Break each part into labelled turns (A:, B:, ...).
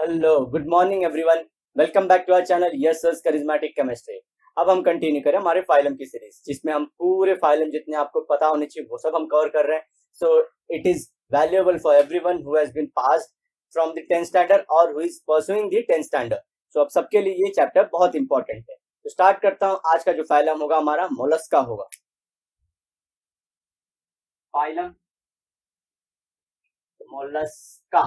A: Hello, good morning everyone. Welcome back to our channel yes sir charismatic chemistry. अब हम continue करें हमारे phylum की सीरीज, जिसमें हम पूरे फाइलम जितने आपको पता होने चाहिए वो सब हम कवर कर रहे हैं। So it is valuable for everyone who has been passed from the 10th standard और who is pursuing the 10th standard. So अब सबके लिए ये चैप्टर बहुत इंपॉर्टेंट है। तो स्टार्ट करता हूँ। आज का जो फाइलम होगा हमारा मोलस्का होगा। Phylum mollusca.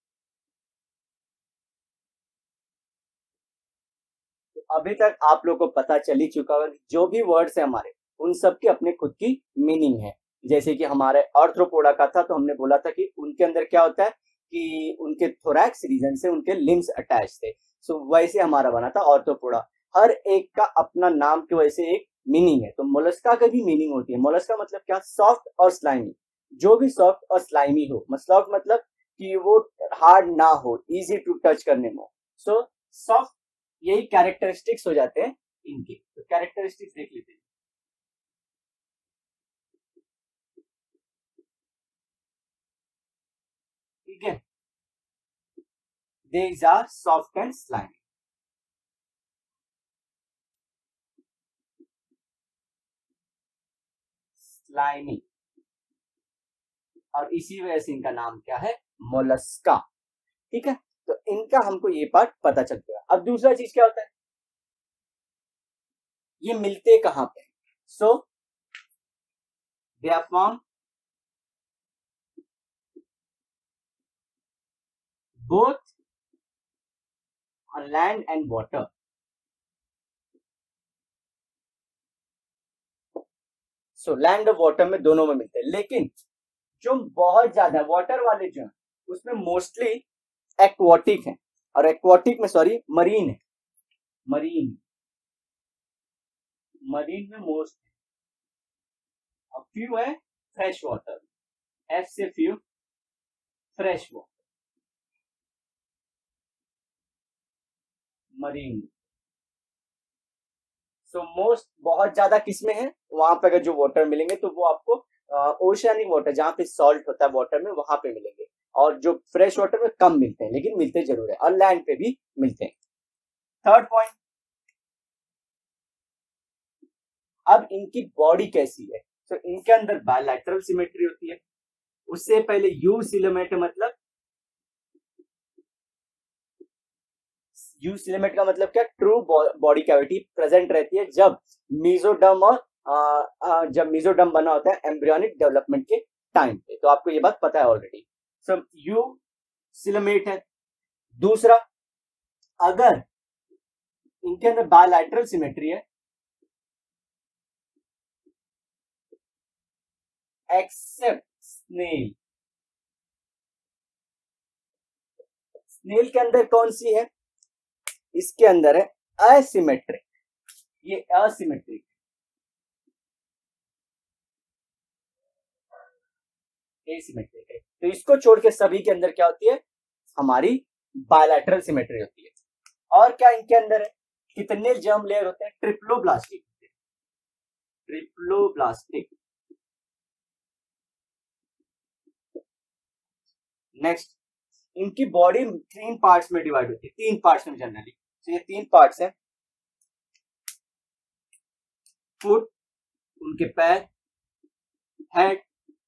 A: अभी तक आप लोग को पता चल ही चुका होगा कि जो भी वर्ड्स है हमारे, उन सब की अपने खुद की मीनिंग है। जैसे कि हमारे आर्थ्रोपोडा का था, तो हमने बोला था कि उनके अंदर क्या होता है कि उनके थोरैक्स रीजन से उनके लिम्स अटैच थे। सो वैसे हमारा बना था आर्थ्रोपोडा। हर एक का अपना नाम की वजह से एक मीनिंग है। तो मोलस्का का भी मीनिंग होती है। मोलस्का मतलब क्या? सॉफ्ट और स्लाइमी। जो भी सॉफ्ट और स्लाइमी हो। सॉफ्ट मतलब कि वो हार्ड ना हो, इजी टू टच करने में हो। सो सॉफ्ट, यही कैरेक्टरिस्टिक्स हो जाते हैं इनके। तो कैरेक्टरिस्टिक्स देख लेते हैं। ठीक है, these are soft and slimy। Slimy, और इसी वजह से इनका नाम क्या है? मोलस्का। ठीक है, तो इनका हमको ये पार्ट पता चल गया। अब दूसरा चीज क्या होता है, ये मिलते कहां पे? सो दे आर फॉर्म both on land and water. So land और वाटर में, दोनों में मिलते हैं। लेकिन जो बहुत ज्यादा वाटर वाले जो है उसमें मोस्टली एक्वाटिक है, और एक्वाटिक में सॉरी मरीन है। मरीन मरीन में मोस्ट है, और फ्यू है फ्रेश वाटर। एफ से few, fresh water, marine. So most बहुत ज्यादा किसमें है? वहां पे अगर जो वाटर मिलेंगे तो वो आपको ओशियनिक वाटर, जहां पे सॉल्ट होता है वाटर में, वहां पे मिलेंगे। और जो फ्रेश वाटर में कम मिलते हैं, लेकिन मिलते जरूर है, और लैंड पे भी मिलते हैं। थर्ड पॉइंट, अब इनकी बॉडी कैसी है? तो इनके अंदर बायलैटरल सिमेट्री होती है। उससे पहले यू सिलोमेट, मतलब यू सिलेमेट का मतलब क्या? ट्रू बॉडी कैविटी प्रेजेंट रहती है जब मीजोडर्म और जब मीजोडर्म बना होता है एम्ब्रियोनिक डेवलपमेंट के टाइम पे। तो आपको ये बात पता है ऑलरेडी। सो यू सिलोमेट है। दूसरा, अगर इनके अंदर बायलैटरल सिमेट्री है, एक्सेप्ट स्नेल। स्नेल के अंदर कौन सी है? इसके अंदर है असिमेट्रिक। ये असिमेट्रिक, एसिमेट्रिक है। तो इसको छोड़ के सभी के अंदर क्या होती है? हमारी बायलैटरल सिमेट्री होती है। और क्या इनके अंदर है? कितने जर्म लेयर होते हैं? ट्रिप्लोब्लास्टिक। ट्रिप्लोब्लास्टिक। नेक्स्ट, इनकी बॉडी 3 पार्ट्स में डिवाइड होती है। 3 पार्ट्स में जनरली। तो ये 3 पार्ट्स हैं। फुट, उनके पैर, हेड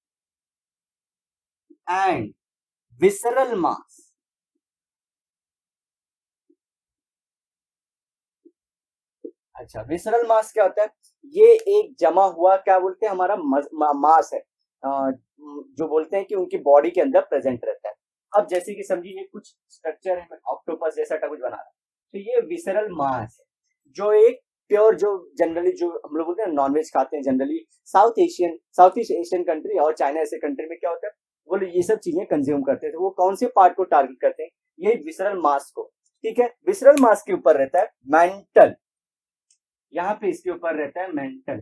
A: एंड विसरल मास। अच्छा, विसरल मास क्या होता है? ये एक जमा हुआ, क्या बोलते हैं, हमारा मास है, जो बोलते हैं कि उनकी बॉडी के अंदर प्रेजेंट रहता है। अब जैसे कि समझिए कुछ स्ट्रक्चर है, ऑक्टोपस जैसा कुछ बना रहा है, तो ये विसरल मास है। जो एक प्योर, जो जनरली जो हम लोग बोलते हैं नॉनवेज खाते हैं generally, south east Asian country और चाइना ऐसे कंट्री में क्या होता है, वो लोग ये सब चीजें कंज्यूम करते हैं। तो वो कौन से पार्ट को टारगेट करते हैं? यही विसरल मास को। ठीक है, विसरल मास के ऊपर रहता है मेंटल। यहाँ पे इसके ऊपर रहता है मेंटल।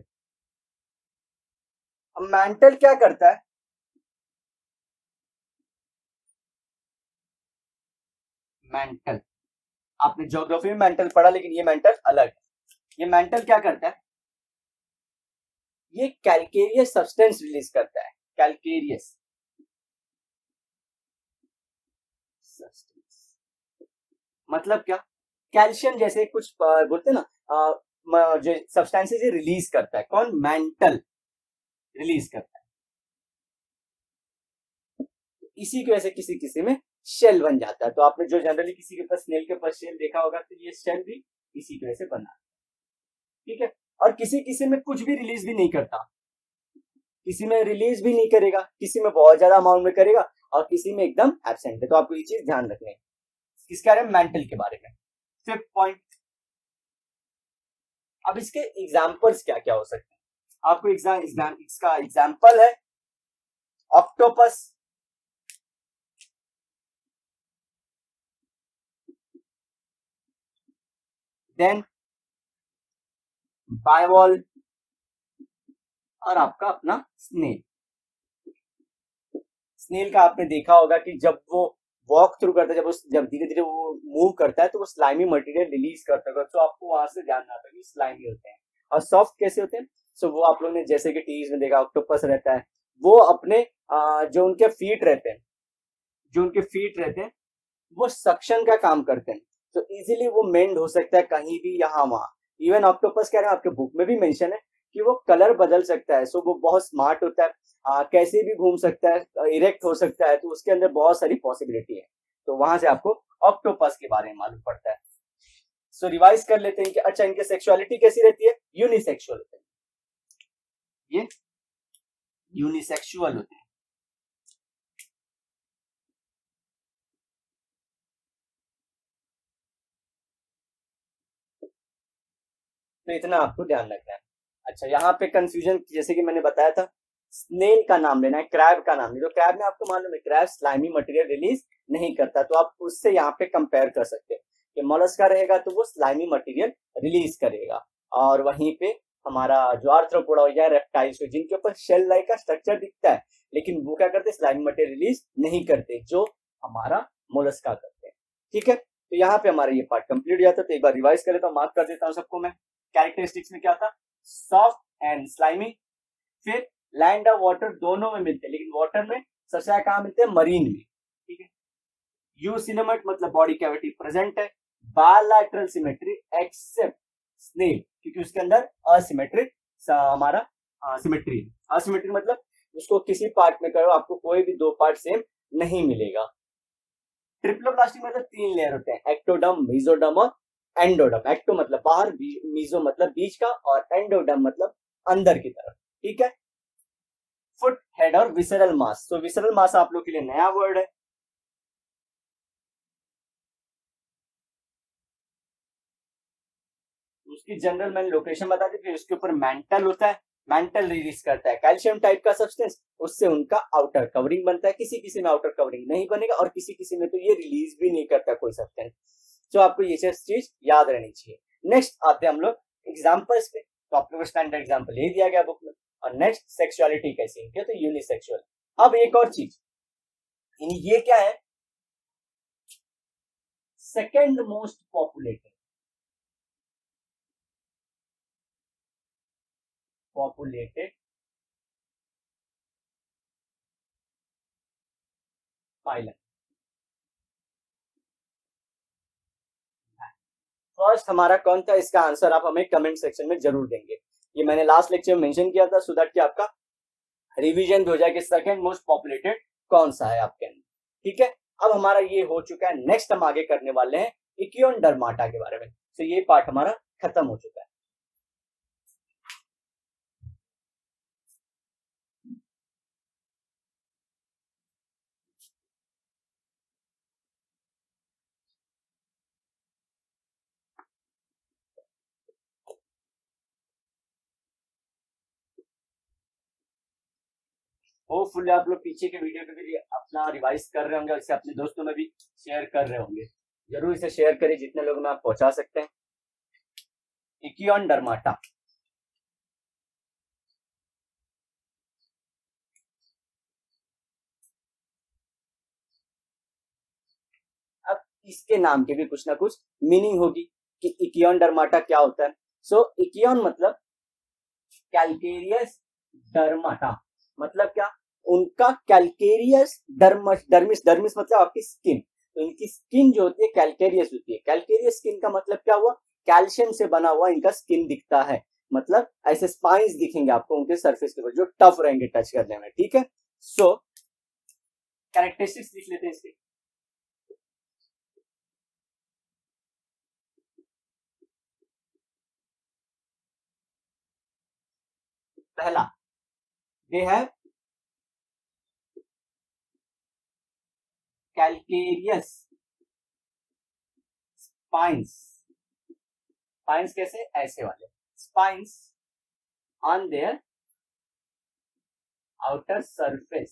A: अब मेंटल क्या करता है? मेंटल, आपने ज्योग्राफी में मेंटल पढ़ा, लेकिन ये मेंटल अलग है। ये मेंटल क्या करता है? ये कैल्केरियस सब्सटेंस रिलीज करता है। Calcareous substance. मतलब क्या, कैल्शियम जैसे कुछ बोलते हैं ना, जो सब्सटेंसेस रिलीज करता है, कौन, मेंटल रिलीज करता है, इसी की वजह से किसी किसी में शेल बन जाता है। तो आपने जो जनरली किसी के पास स्नेल के पास शेल देखा होगा, तो ये शेल भी इसी की वजह से बना है, ठीक है। और किसी किसी में कुछ भी रिलीज भी नहीं करता, किसी में रिलीज भी नहीं करेगा, किसी में बहुत ज्यादा अमाउंट में करेगा, और किसी में एकदम एब्सेंट है। तो आपको ये चीज ध्यान रखनी है। किसके बारे में, मेंटल के बारे में। फिफ्थ पॉइंट, अब इसके एग्जाम्पल्स क्या क्या हो सकते हैं, आपको इसका एग्जाम्पल है ऑक्टोपस, देन बायवॉल, और आपका अपना स्नेल। स्नेल का आपने देखा होगा कि जब वो वॉक थ्रू करता है, जब धीरे धीरे वो मूव करता है, तो वो स्लाइमी मटेरियल रिलीज करता है। तो आपको वहां से ध्यान रखना कि स्लाइमी होते हैं और सॉफ्ट कैसे होते हैं। सो वो आप लोगों ने जैसे कि टीवीज में देखा, ऑक्टोपस रहता है, वो अपने जो उनके फीट रहते हैं वो सक्शन का काम करते हैं, तो इजीली वो मेंड हो सकता है कहीं भी, यहाँ वहां। इवन ऑक्टोपस कह रहे हैं, आपके बुक में भी मेंशन है कि वो कलर बदल सकता है। सो वो बहुत स्मार्ट होता है, कैसे भी घूम सकता है, इरेक्ट हो सकता है, तो उसके अंदर बहुत सारी पॉसिबिलिटी है। तो वहां से आपको ऑक्टोपस के बारे में मालूम पड़ता है। सो रिवाइज कर लेते हैं कि अच्छा, इनके सेक्सुअलिटी कैसी रहती है, यूनिसेक्सुअल होते हैं, ये यूनिसेक्सुअल होते हैं। तो इतना आपको ध्यान रखना है। अच्छा, यहाँ पे कंफ्यूजन, जैसे कि मैंने बताया था, स्नेल का नाम लेना है, क्रैब का नाम नहीं। तो क्रैब में आपको मालूम है, क्रैब स्लाइमी मटेरियल रिलीज नहीं करता, तो आप उससे यहाँ पे कंपेयर कर सकते हैं कि मोलस्का रहेगा तो वो स्लाइमी मटेरियल रिलीज करेगा, और वहीं पे हमारा जो आर्थ्रोपोडा हो या रेप्टाइल्स हो, जिनके ऊपर शेल लाइक का स्ट्रक्चर दिखता है, लेकिन वो क्या करते हैं, स्लाइमी मटेरियल रिलीज नहीं करते, जो हमारा मोलस्का करते हैं, ठीक है। तो यहाँ पे हमारा ये पार्ट कंप्लीट हो जाता है। तो एक बार रिवाइज कर लेता हूँ, मार्क कर देता हूँ सबको मैं। कैरेक्टरिस्टिक्स में क्या था, सॉफ्ट एंड स्लाइमी, फिर लैंड और वाटर दोनों में मिलते हैं, लेकिन वाटर में सबसे ज्यादा कहां मिलते हैं, मरीन में, ठीक है। यू सिनेमेट मतलब बॉडी कैविटी प्रेजेंट है, बायलैटरल सिमेट्री एक्सेप्ट स्नेल, क्योंकि उसके अंदर असिमेट्रिक हमारा सिमेट्री है। असिमेट्री मतलब उसको किसी पार्ट में करो, आपको कोई भी दो पार्ट सेम नहीं मिलेगा। ट्रिप्लोप्लास्टिक मतलब 3 लेयर होते हैं, एक्टोडर्म, मेसोडर्म और एंडोडर्म। एक्टो मतलब बाहर, मीजो मतलब बीच का, और एंडोडर्म मतलब अंदर की तरफ, ठीक है। फुट, हेड और विसरल मास। तो विसरल मास आप लोग के लिए नया वर्ड है। उसकी जनरल मैंने लोकेशन बता दी, फिर उसके ऊपर मेंटल होता है, मेंटल रिलीज करता है कैल्शियम टाइप का सब्सटेंस, उससे उनका आउटर कवरिंग बनता है। किसी किसी में आउटर कवरिंग नहीं बनेगा, और किसी किसी में तो ये रिलीज भी नहीं करता कोई सब्सटेंस। तो आपको ये चीज याद रहनी चाहिए। नेक्स्ट आते हैं हम लोग एग्जाम्पल्स पे। तो आप लोग स्टैंडर्ड एग्जाम्पल यही दिया गया बुक में। और नेक्स्ट सेक्सुअलिटी कैसी है, तो यूनिसेक्सुअल। अब एक और चीज, ये क्या है, second most populated phylum. First हमारा कौन था, इसका आंसर आप हमें कमेंट सेक्शन में जरूर देंगे। ये मैंने लास्ट लेक्चर में मेंशन किया था, सो दैट कि आपका रिवीजन भी हो जाए कि सेकंड मोस्ट पॉपुलेटेड कौन सा है आपके अंदर, ठीक है। अब हमारा ये हो चुका है। नेक्स्ट हम आगे करने वाले हैं इकियोडर्माटा के बारे में। तो ये पार्ट हमारा खत्म हो चुका है। होपफुली आप लोग पीछे के वीडियो के भी अपना रिवाइज कर रहे होंगे, और इसे अपने दोस्तों में भी शेयर कर रहे होंगे। जरूर इसे शेयर करें, जितने लोग में आप पहुंचा सकते हैं। इकियोडर्माटा, अब इसके नाम के भी कुछ ना कुछ मीनिंग होगी कि इकियोडर्माटा क्या होता है। सो इकियोन मतलब कैल्केरियस डर्माटा, मतलब क्या, उनका कैल्केरियस डर्मिस, डर्मिस मतलब आपकी स्किन। तो इनकी स्किन जो होती है कैल्केरियस होती है। कैल्केरियस स्किन का मतलब क्या हुआ, कैल्शियम से बना हुआ इनका स्किन दिखता है, मतलब ऐसे स्पाइंस दिखेंगे आपको उनके सरफेस के ऊपर जो टफ रहेंगे टच करने में, ठीक है। सो कैरेक्टरिस्टिक्स लिख लेते हैं इसके। पहला, they have calcareous spines. Spines कैसे, ऐसे वाले spines on their outer surface,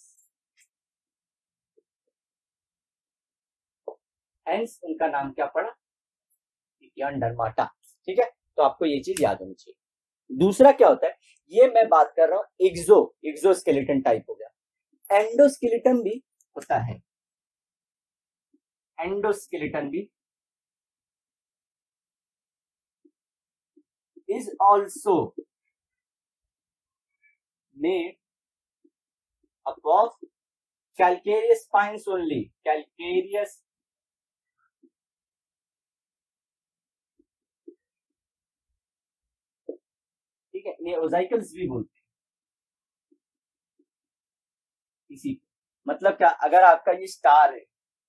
A: hence उनका नाम क्या पड़ा, इकियन डर्माटा, ठीक है। तो आपको ये चीज याद होनी चाहिए। दूसरा क्या होता है, ये मैं बात कर रहा हूं एक्सोस्केलेटन टाइप हो गया। एंडोस्केलेटन भी होता है, एंडोस्केलेटन भी is also made up of calcareous spines only, calcareous ठीक है, ये ओजाइकल्स भी बोलते हैं इसी, मतलब क्या, अगर आपका ये स्टार है,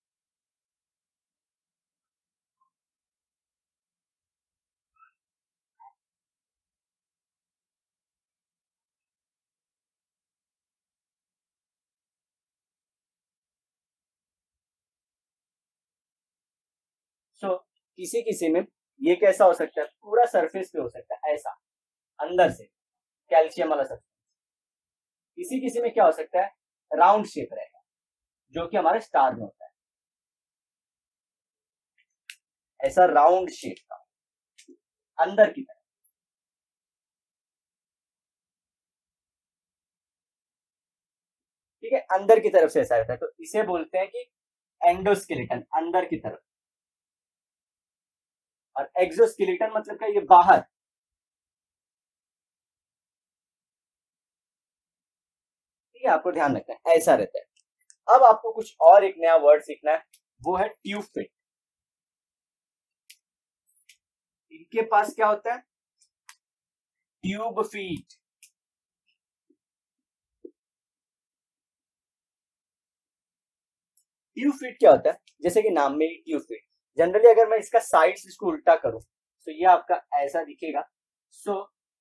A: किसी किसी में ये कैसा हो सकता है, पूरा सरफेस पे हो सकता है ऐसा, अंदर से कैल्शियम वाला सरफेस। किसी किसी में क्या हो सकता है, राउंड शेप रहेगा, जो कि हमारे स्टार में होता है, ऐसा राउंड शेप का अंदर की तरफ, ठीक है, अंदर की तरफ से ऐसा रहता है, तो इसे बोलते हैं कि एंडोस्केलेटन, अंदर की तरफ। और एक्सोस्केलेटन मतलब क्या, ये बाहर, ठीक है, आपको ध्यान रखना है ऐसा रहता है। अब आपको कुछ और एक नया वर्ड सीखना है, वो है ट्यूब फिट। इनके पास क्या होता है, ट्यूब फीट। ट्यूब फीट क्या होता है, जैसे कि नाम में ही ट्यूब फीट, जनरली अगर मैं इसका साइड से इसको उल्टा करूं तो ये आपका ऐसा दिखेगा। सो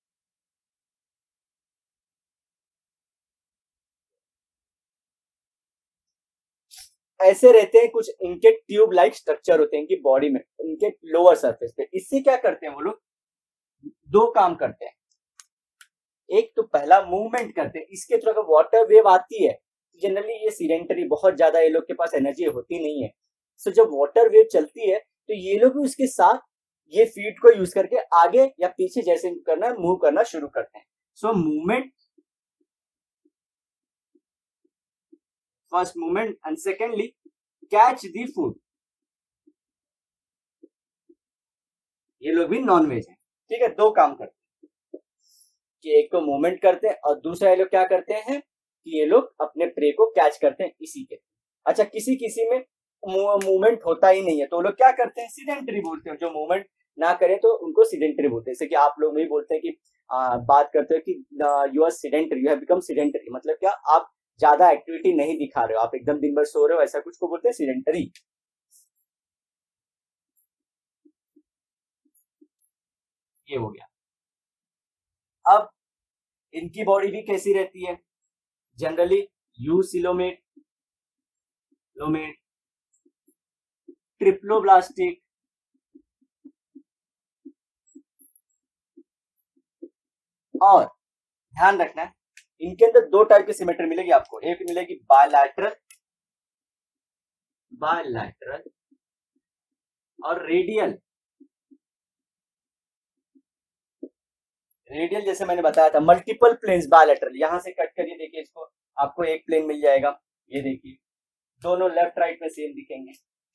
A: ऐसे रहते हैं कुछ, इनके ट्यूब लाइक स्ट्रक्चर होते हैं इनकी बॉडी में, इनके लोअर सरफेस पे। इससे क्या करते हैं वो लोग, दो काम करते हैं। एक तो पहला मूवमेंट करते हैं, इसके थ्रू अगर वाटर वेव आती है, जनरली ये सीडेंटरी, बहुत ज्यादा ये लोग के पास एनर्जी होती नहीं है, सो जब वाटर वेव चलती है तो ये लोग भी उसके साथ ये फीट को यूज करके आगे या पीछे जैसे करना है मूव करना शुरू करते हैं। So movement, first movement, and secondly catch the food. ये लोग भी नॉन वेज है, ठीक है, दो काम करते हैं कि एक तो मूवमेंट करते हैं और दूसरा ये लोग क्या करते हैं कि ये लोग अपने प्रे को कैच करते हैं इसी के। अच्छा, किसी किसी में मूवमेंट होता ही नहीं है तो लोग क्या करते हैं, सीडेंटरी बोलते हैं, जो मूवमेंट ना करें तो उनको सीडेंटरी बोलते हैं। जैसे कि आप लोग भी बोलते हैं कि बात करते हो कि you are sedentary, you have become sedentary, मतलब क्या, आप ज्यादा एक्टिविटी नहीं दिखा रहे हो, आप एकदम दिन भर सो रहे हो, ऐसा कुछ को बोलते हैं सीडेंटरी। ये हो गया। अब इनकी बॉडी भी कैसी रहती है, जनरली यूसिलोमेट, लोमेट, ट्रिप्लोब्लास्टिक, और ध्यान रखना है इनके अंदर दो टाइप की सिमेट्री मिलेगी आपको, एक मिलेगी बायलैटरल, बायलैटरल और रेडियल। रेडियल जैसे मैंने बताया था, मल्टीपल प्लेन्स बायलैटरल, यहां से कट करिए, देखिए इसको, आपको एक प्लेन मिल जाएगा, ये देखिए दोनों लेफ्ट राइट में सेम दिखेंगे,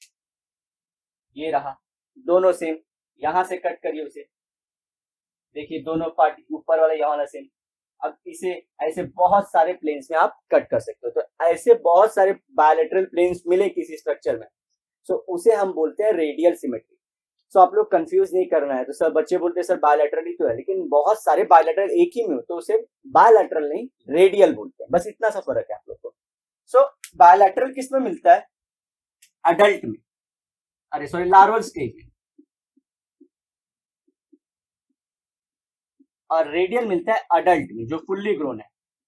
A: ये रहा दोनों सेम, यहां से कट करिए उसे, देखिए दोनों पार्ट, ऊपर वाला यहाँ वाला सेम। अब इसे ऐसे बहुत सारे प्लेन्स में आप कट कर सकते हो, तो ऐसे बहुत सारे बायलैटरल प्लेन्स मिले किसी स्ट्रक्चर में सो उसे हम बोलते हैं रेडियल सिमेट्री। सो आप लोग कंफ्यूज नहीं करना है। तो सर बच्चे बोलते हैं सर बायलैटरल ही तो है, लेकिन बहुत सारे बायलैटरल एक ही में हो तो उसे बायलैटरल नहीं रेडियल बोलते हैं, बस इतना सा फर्क है आप लोग को। सो बायलैटरल किस में मिलता है? अडल्ट में, अरे सॉरी लार्वल स्टेज में, और रेडियल मिलता है अडल्ट में जो फुल्ली ग्रोन है।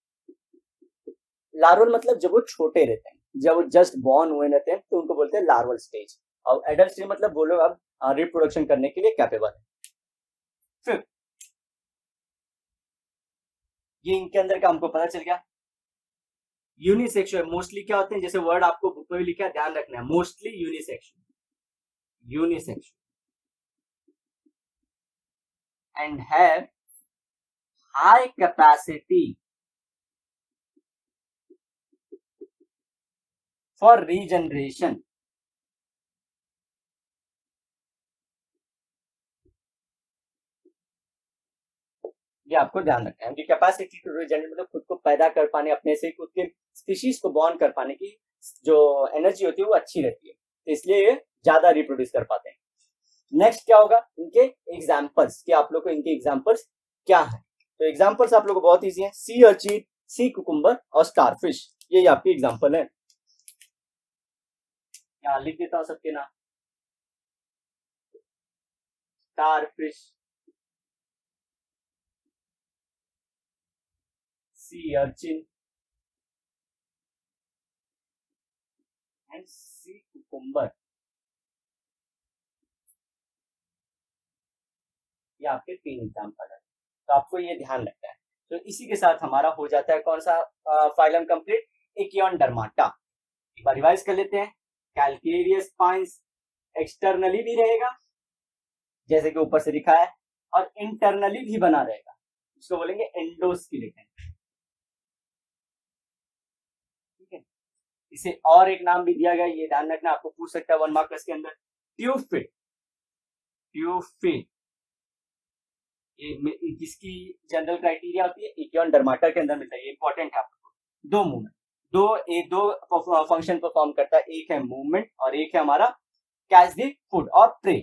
A: लार्वल मतलब जब वो छोटे रहते हैं, जब वो जस्ट बॉर्न हुए रहते हैं तो उनको बोलते हैं लार्वल स्टेज, और एडल्ट स्टेज मतलब वो लोग अब रिप्रोडक्शन करने के लिए कैपेबल है। फिर ये इनके अंदर का हमको पता चल गया। यूनिसेक्सुअल मोस्टली क्या होते हैं, जैसे वर्ड आपको बुक में भी लिखा है, ध्यान रखना है, mostly unisexual, unisexual and have high capacity for regeneration. ये आपको ध्यान रखना है। उनकी कैपेसिटी टू रीजनरेट मतलब खुद को पैदा कर पाने, अपने से खुद के स्पीशीज को बॉर्न कर पाने की जो एनर्जी होती है वो अच्छी रहती है, तो इसलिए ये ज्यादा रिप्रोड्यूस कर पाते हैं। नेक्स्ट क्या होगा, इनके एग्जाम्पल्स, कि आप लोग को इनके एग्जाम्पल्स क्या है। तो एग्जाम्पल्स आप लोग को बहुत ईजी है, सी अर्चिन, सी कुकुम्बर और स्टारफिश, ये आपके एग्जाम्पल है। यहाँ लिख देता हूं सबके नाम, starfish, sea urchin and sea cucumber, ये आपके 3 एग्जाम्पल है। तो आपको ये ध्यान रखना है। तो इसी के साथ हमारा हो जाता है कौन सा फाइलम कंप्लीट, एकियोनडर्माटा। एक बार रिवाइज कर लेते हैं। कैल्केरियस स्पाइंस एक्सटर्नली भी रहेगा जैसे कि ऊपर से लिखा है, और इंटरनली भी बना रहेगा, इसको बोलेंगे एंडोस्केलेटन, ठीक है। इसे और एक नाम भी दिया गया, ये ध्यान रखना, आपको पूछ सकता है 1 मार्क्स के अंदर, ट्यूफिट, ट्यूफिट ये किसकी जनरल क्राइटेरिया होती है, एकियोनडर्माटा के अंदर मिलता है, ये इंपॉर्टेंट है आपको। 2 मूवमेंट, दो फंक्शन परफॉर्म करता है, एक है मूवमेंट और एक है हमारा कैच द फूड और प्रे।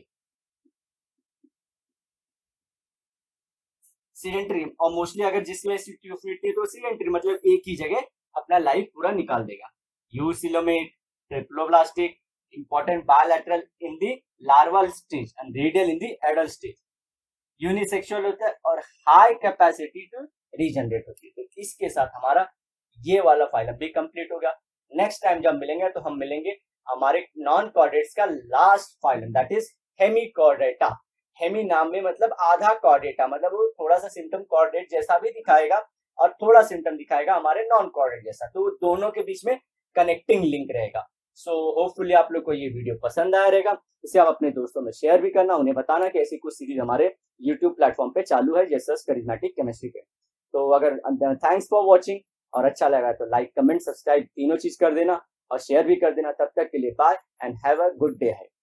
A: सीडेंटरी, और मोस्टली अगर जिसमें ट्यूफिट तो सीडेंटरी मतलब एक ही जगह अपना लाइफ पूरा निकाल देगा। Eucoelomate, triploblastic, important bilateral in the larval stage and radial in the adult stage, unisexual होता है और हाई कैपेसिटी टू रीजनरेट होती है। तो इसके साथ हमारा ये वाला फाइलम भी कंप्लीट हो गया। नेक्स्ट टाइम जब मिलेंगे तो हम मिलेंगे हमारे नॉन कॉर्डेट्स का last phylum, that is hemichordata. Hemi नाम में मतलब आधा, कॉर्डेटा मतलब वो थोड़ा सा सिम्टम कॉर्डेट जैसा भी दिखाएगा और थोड़ा सिम्टम दिखाएगा हमारे नॉन कॉर्डेट जैसा, तो दोनों के बीच में कनेक्टिंग लिंक रहेगा। सो होपफुली आप लोग को ये वीडियो पसंद आया रहेगा। इसे आप अपने दोस्तों में शेयर भी करना, उन्हें बताना कि ऐसी कुछ सीरीज हमारे यूट्यूब प्लेटफॉर्म पे चालू है जैसे करिश्मेटिक केमिस्ट्री पे। तो अगर थैंक्स फॉर वॉचिंग, और अच्छा लगा तो लाइक कमेंट सब्सक्राइब तीनों चीज कर देना और शेयर भी कर देना। तब तक के लिए bye and have a good day है।